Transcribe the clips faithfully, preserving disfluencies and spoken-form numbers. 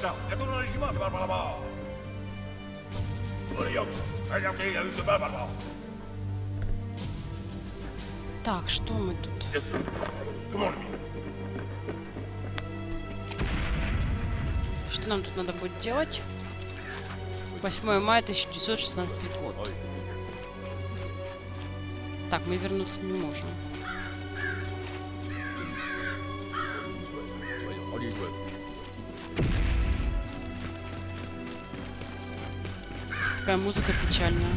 Так, что мы тут? Что нам тут надо будет делать? восьмое мая тысяча девятьсот шестнадцатый год. Так, мы вернуться не можем. Какая музыка печальная.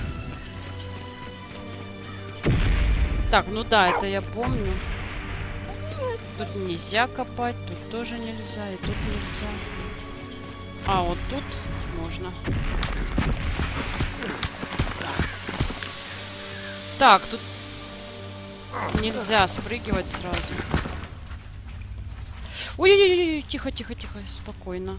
Так, ну да, это я помню. Тут нельзя копать, тут тоже нельзя, и тут нельзя. А, вот тут можно. Так, тут нельзя спрыгивать сразу. Ой-ой-ой, тихо, тихо, тихо, спокойно.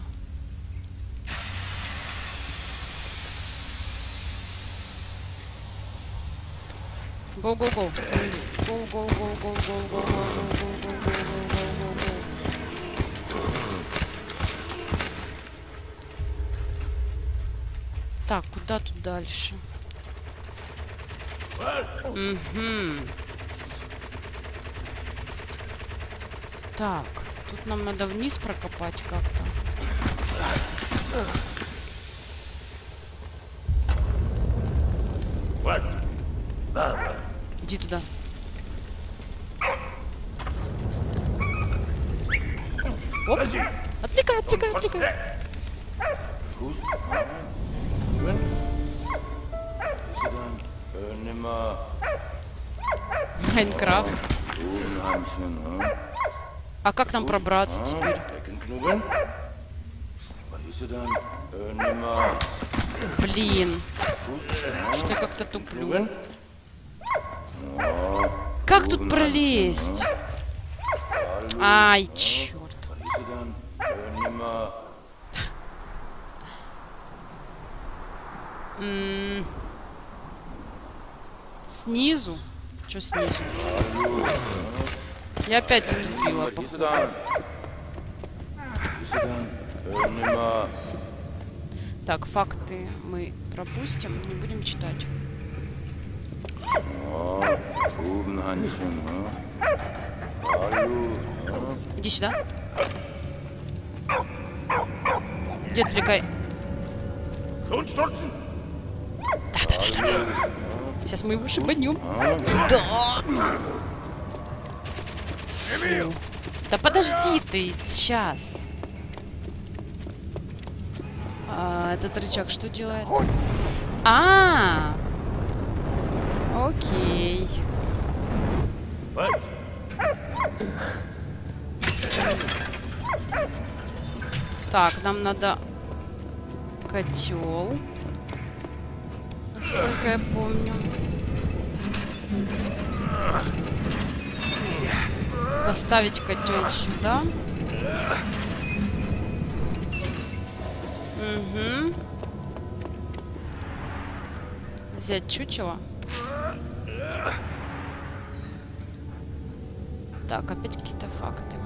Go, go, go. Go, go, go, go, go, go, go, go, go, go, go, go, go. Так, куда тут дальше? Угу. Так, тут нам надо вниз прокопать как-то. Иди туда. Оп. Отвлекай, отвлекай, отвлекай. Майнкрафт. А как нам пробраться теперь? Блин. Что я как-то туплю. Как тут пролезть? Ай, черт. М-м- снизу? Что снизу? Я опять ступила, походу. Так, факты мы пропустим, не будем читать. Иди сюда. Где отвлекай? Да-да-да-да. Сейчас мы его шибанем. Да. Фу. Да подожди ты, сейчас. А, этот рычаг что делает? А, окей. Так, нам надо котел, насколько я помню. Поставить котел сюда. Угу. Взять чучело. Так, опять какие-то факты.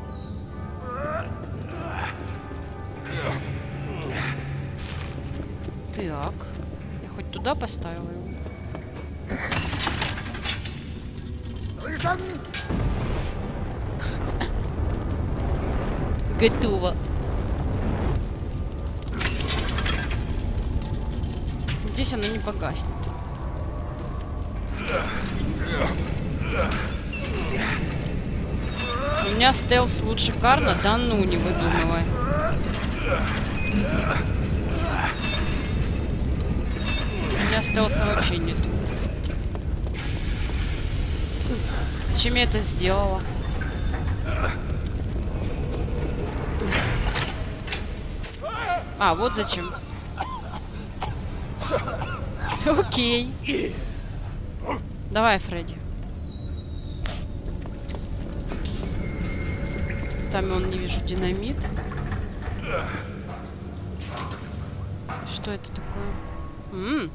Так. Я хоть туда поставила его. Готово. Здесь оно не погаснет. У меня стелс лучше шикарно, да ну, не выдумывай. У меня стелса вообще нету. Зачем я это сделала? А, вот зачем. Окей. Давай, Фредди. Там он, не вижу, динамит. Что это такое? М-м.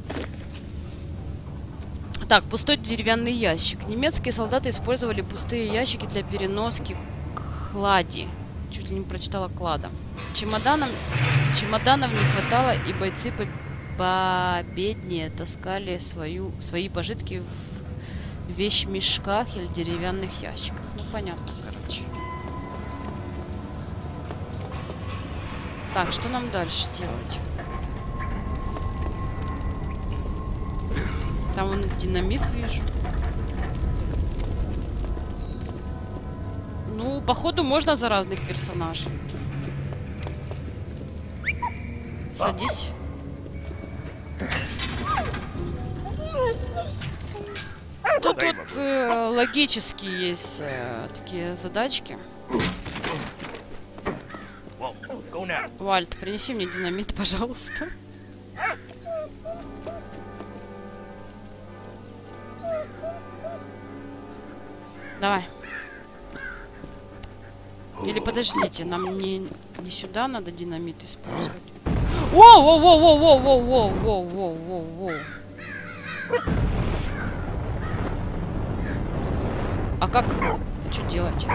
Так, пустой деревянный ящик. Немецкие солдаты использовали пустые ящики для переноски клади. чуть ли не прочитала клада. Чемоданом, чемоданов не хватало, и бойцы по победнее таскали свою, свои пожитки в вещмешках или деревянных ящиках. Ну, понятно, короче. Так, что нам дальше делать? Там вон динамит вижу. Ну, походу, можно за разных персонажей. Садись. Тут вот э, логически есть э, такие задачки. Вальт, принеси мне динамит, пожалуйста. Давай. Или подождите, нам не, не сюда надо динамит использовать. Воу-воу-воу-воу-воу-воу-воу-воу-воу-воу. А как? Что делать?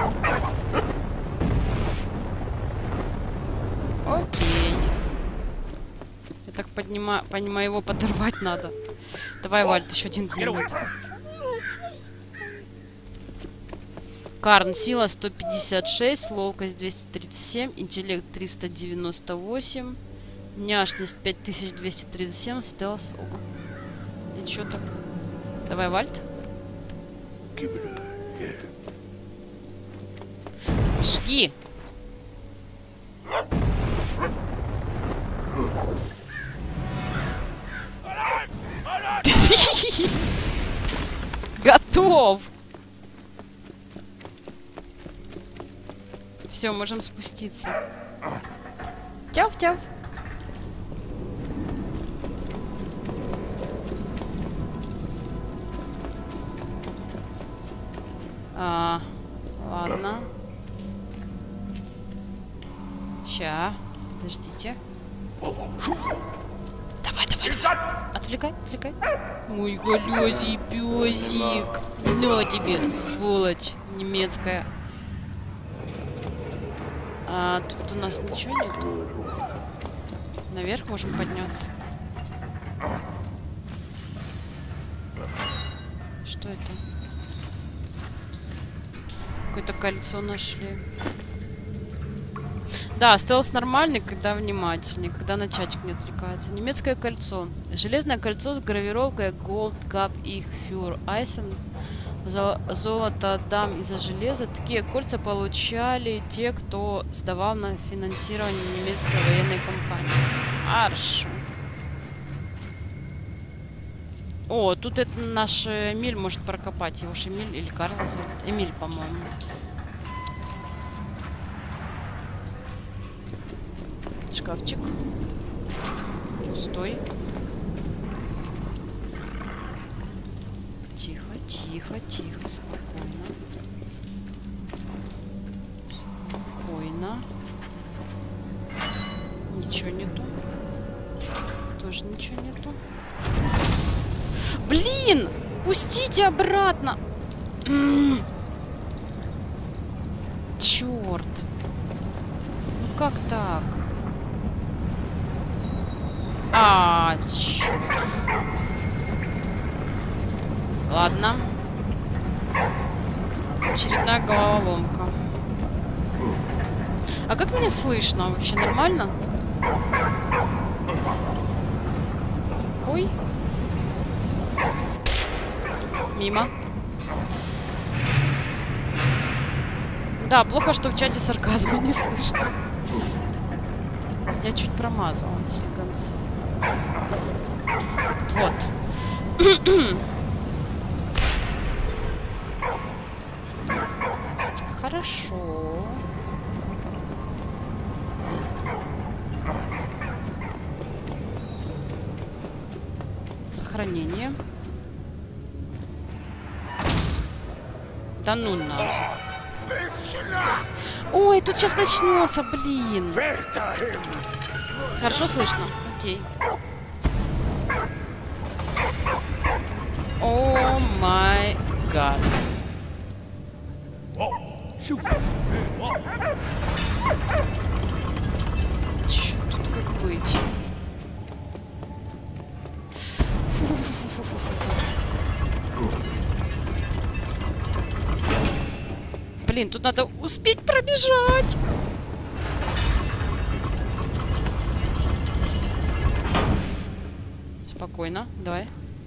Окей. Я так поднимаю, понимаю, его подорвать надо. Давай, Вальт, еще один динамит. Карн, сила сто пятьдесят шесть, ловкость двести тридцать семь, интеллект триста девяносто восемь, няшность пять тысяч двести тридцать семь, стелс. Ого. И чё так? Давай, Вальт. Жги. Готов. Все, можем спуститься. Тяв-тяв. А, ладно. Ща. Подождите. Давай, давай, давай. Отвлекай, отвлекай. Мой голёзий пёсик. На тебе, сволочь немецкая. А, тут у нас ничего нету. Наверх можем подняться. Что это? Какое-то кольцо нашли. Да, стелс нормальный, когда внимательнее, когда на чатик не отвлекается. Немецкое кольцо. Железное кольцо с гравировкой Gold Cup Ich für Eisen. Золото отдам из-за железа. Такие кольца получали те, кто сдавал на финансирование немецкой военной компании. Арш. О, тут это наш Эмиль может прокопать. Его же Эмиль или Карл зовут? Эмиль, по-моему. Шкафчик. Пустой. Тихо, тихо, тихо, спокойно. Спокойно. Ничего нету. Тоже ничего нету. Блин! Пустите обратно! М-м-м. Черт! Ну как так? А, черт. Ладно. Очередная головоломка. А как меня слышно? Вообще нормально? Ой. Мимо. Да, плохо, что в чате сарказма не слышно. Я чуть промазала слегонца. Вот. Хорошо. Сохранение. Да ну нафиг. Ой, тут сейчас начнется, блин. Хорошо слышно? Окей. О май гад. Чё тут как быть? Блин, тут надо успеть пробежать. Спокойно, давай.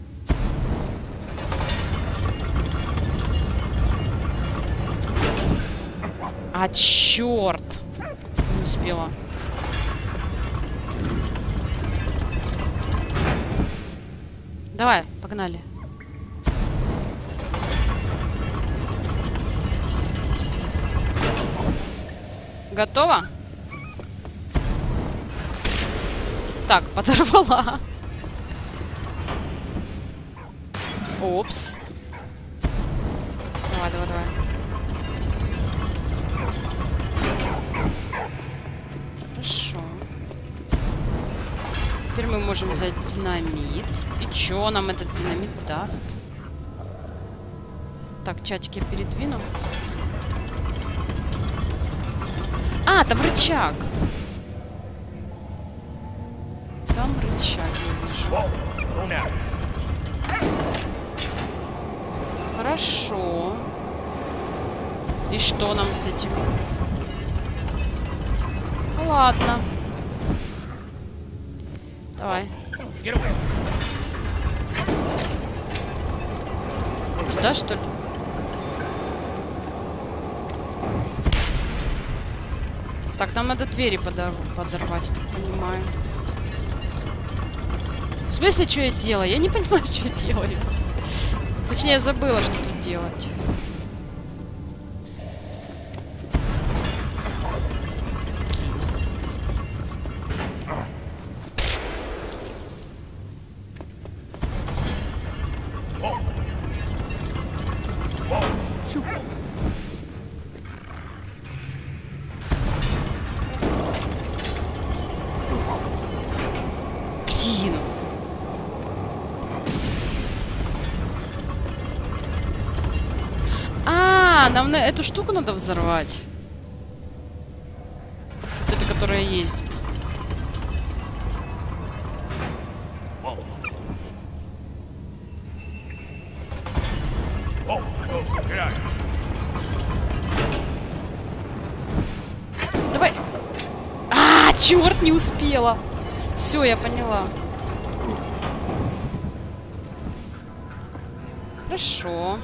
А, черт! Не успела. Давай, погнали. Готово? Так, подорвала. Опс. Давай, давай, давай. Хорошо. Теперь мы можем взять динамит. И чё нам этот динамит даст? Так, чатик я передвину. А, там рычаг. Там рычаг, я вижу. Хорошо. И что нам с этим? Ладно. Давай. Да, что ли? Так, нам надо двери подор подорвать, так понимаю. В смысле, что я делаю? Я не понимаю, что я делаю. Точнее, я забыла, что тут делать. Блин. А, нам на эту штуку надо взорвать. Вот эта, которая ездит. Давай. А, черт, не успела. Все, я поняла. Хорошо.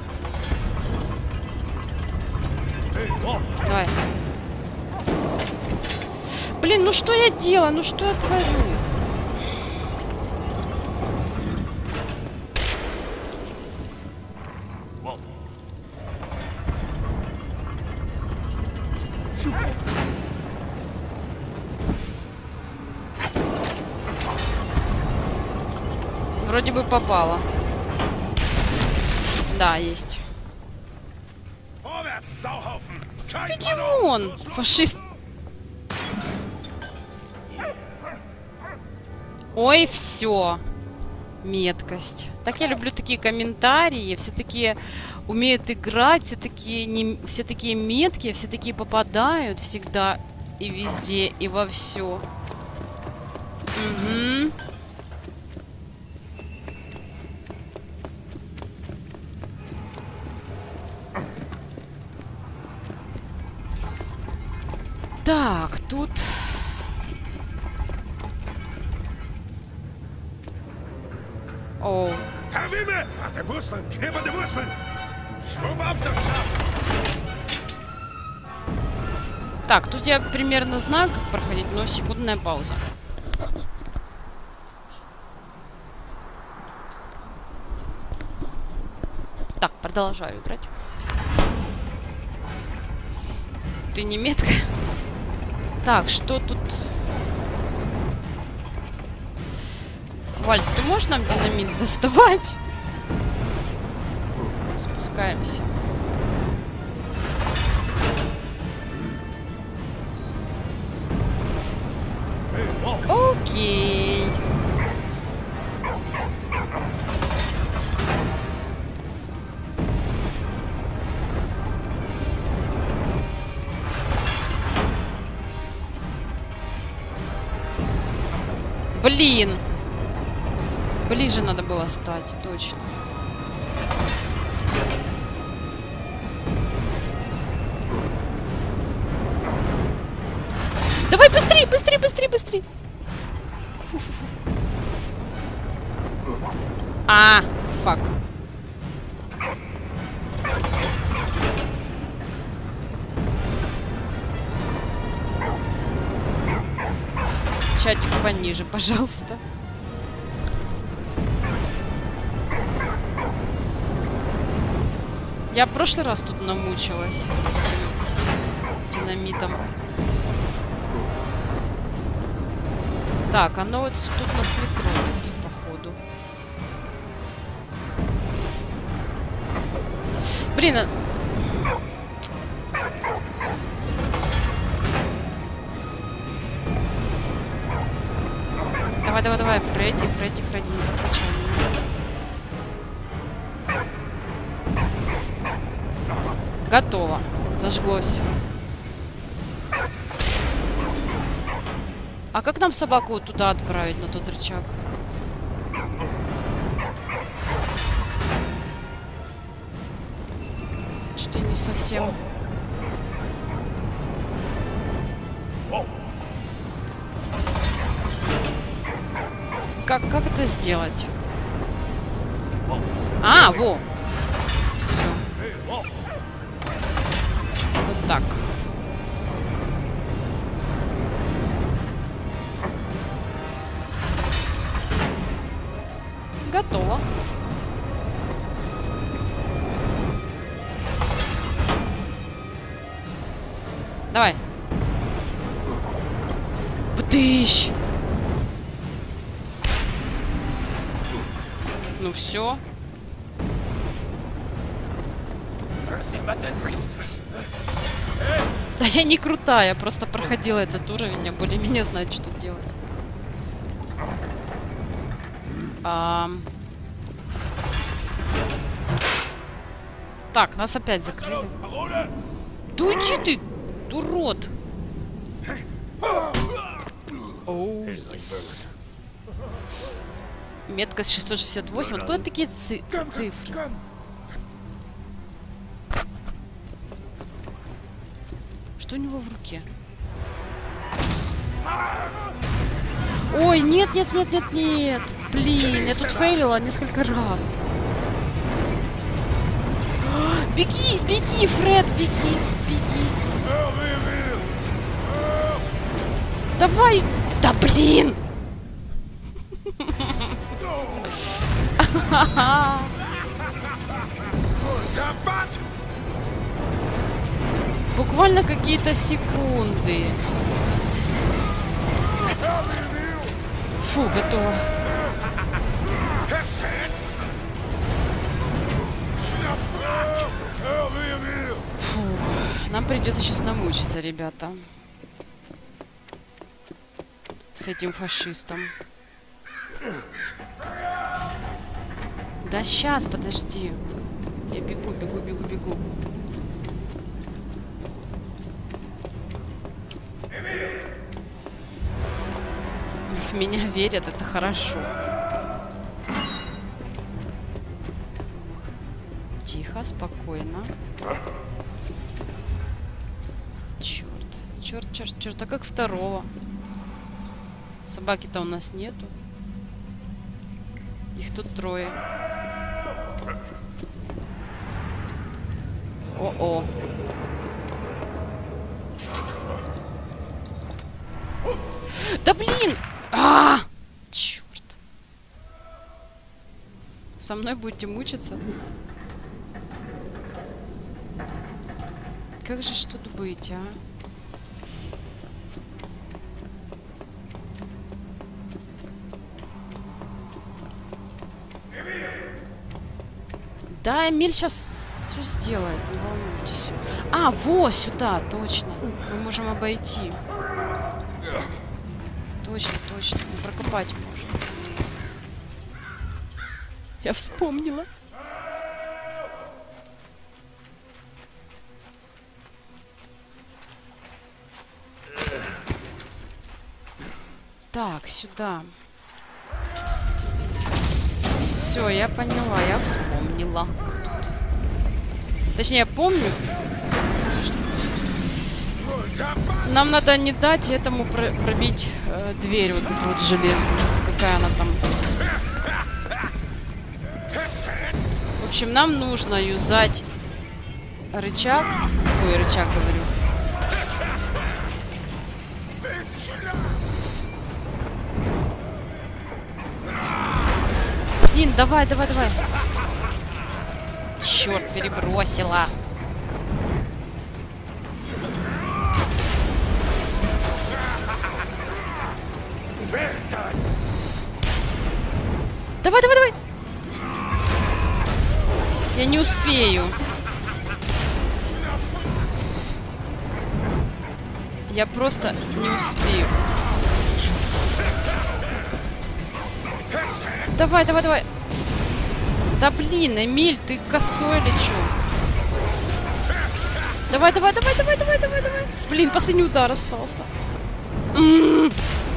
Давай. Блин, ну что я делаю? Ну что я творю? Вроде бы попала. Да, есть. Иди вон, фашист. Ой, все. Меткость. Так я люблю такие комментарии. Все такие умеют играть, все такие, не, все такие меткие, все такие попадают всегда и везде, и во все. Угу. Так, тут... О. Так, тут я примерно знаю, как проходить, но секундная пауза. Так, продолжаю играть. Ты не меткая? Так, что тут? Валь, ты можешь нам динамит доставать? Спускаемся. Окей. Блин! Ближе надо было стать, точно. Давай быстрее, быстрее, быстрее, быстрее. А, фак. Чатик пониже, пожалуйста. Я в прошлый раз тут намучилась с этим динамитом. Так, оно вот тут нас не тронет, походу. Блин, а... Давай, давай, давай, Фредди, Фредди, Фредди, не подкачай меня. Готово. Зажглось. А как нам собаку туда отправить, на тот рычаг? Что-то не совсем... Как, как это сделать? А, во! Все. Вот так. Готово. Давай. Бдыщ! Ну все. Да я не крутая, я просто проходила этот уровень, я более-менее знаю, что тут делать. А... Так, нас опять закрыли. Да уйди ты, урод! Оу, yes. Меткость шестьсот шестьдесят восемь. Откуда такие ци цифры? Что у него в руке? Ой, нет, нет, нет, нет, нет. Блин, я тут фейлила несколько раз. Беги, беги, Фред, беги, беги. Давай. Да блин. Буквально какие-то секунды. Фу, готово. Фу, нам придется сейчас намучиться, ребята. С этим фашистом. Да сейчас, подожди. Я бегу, бегу, бегу, бегу. В меня верят, это хорошо. Тихо, спокойно. Черт, черт, черт, черт. А как второго? Собаки-то у нас нету. Их тут трое. О-о. Да блин! А! Черт. Со мной будете мучиться? Как же ж тут быть, а? Да, Эмиль сейчас все сделает, не волнуйтесь. А, во, сюда, точно. Мы можем обойти. Точно, точно. Прокопать можно. Я вспомнила. Так, сюда. Все, я поняла, я вспомнила. Как тут. Точнее, я помню. Нам надо не дать этому про пробить э, дверь вот эту вот железную. Какая она там. В общем, нам нужно юзать рычаг. Ой, рычаг говорю. Блин, давай, давай, давай. Черт, перебросила. Давай, давай, давай. Я не успею. Я просто не успею. Давай, давай, давай. Да блин, Эмиль, ты косой или чё? Давай, давай, давай, давай, давай, давай, давай. Блин, последний удар остался. М-м-м.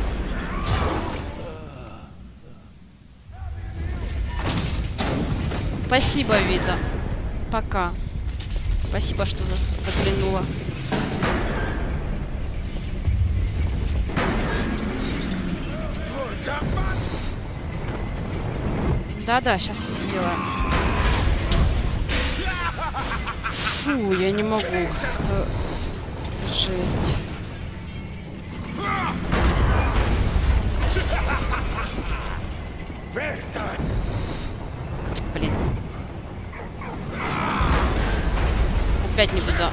Спасибо, Вита. Пока. Спасибо, что за заглянула. Да-да, сейчас все сделаем. Фу, я не могу. Это жесть. Блин. Опять не туда.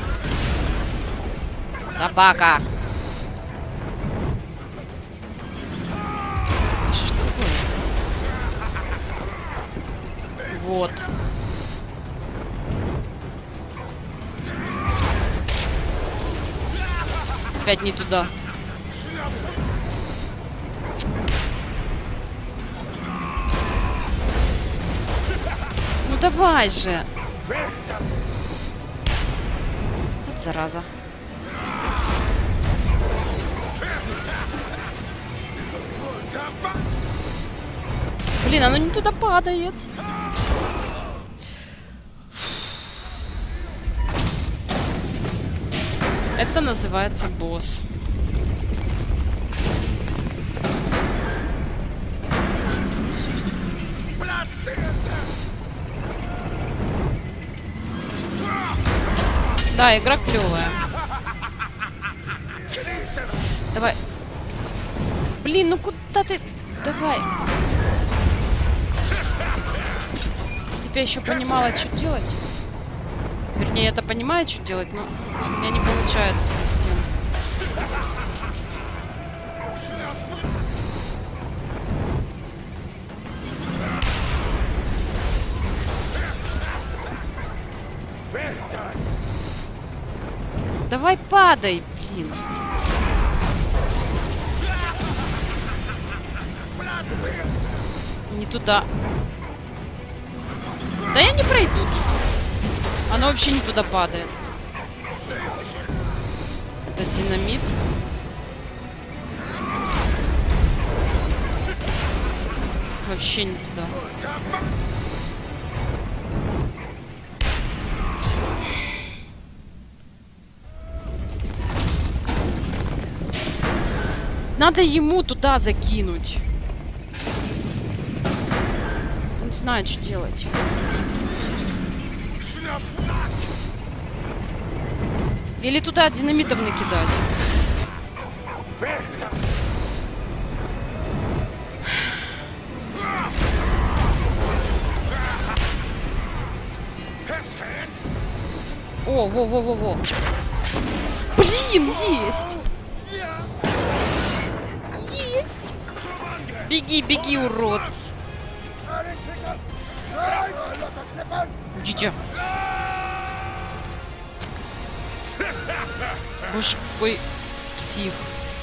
Собака. Что ж такое? Вот. Опять не туда. Ну давай же. Вот зараза. Блин, оно не туда падает. Это называется босс. Да, игра клевая. Давай. Блин, ну куда ты? Давай. Если бы я еще понимала, что делать. Вернее, я-то понимаю, что делать, но у меня не получается совсем. Давай падай, блин. Не туда. Да я не пройду тут. Оно вообще не туда падает. Это динамит. Вообще не туда. Надо ему туда закинуть. Он не знает, что делать. Или туда динамитом накидать. О, во-во-во-во. Блин, есть! Есть! Беги, беги, урод! Идите! Боже, ой, псих.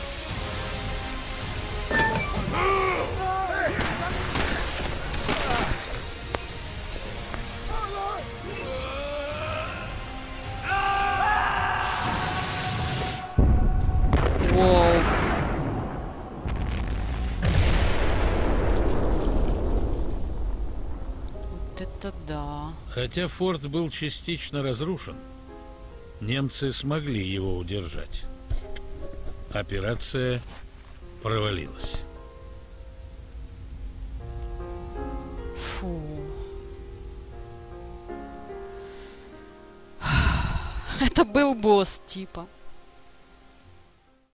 Воу. это да. Хотя форт был частично разрушен, немцы смогли его удержать. Операция провалилась. Фу. Это был босс, типа.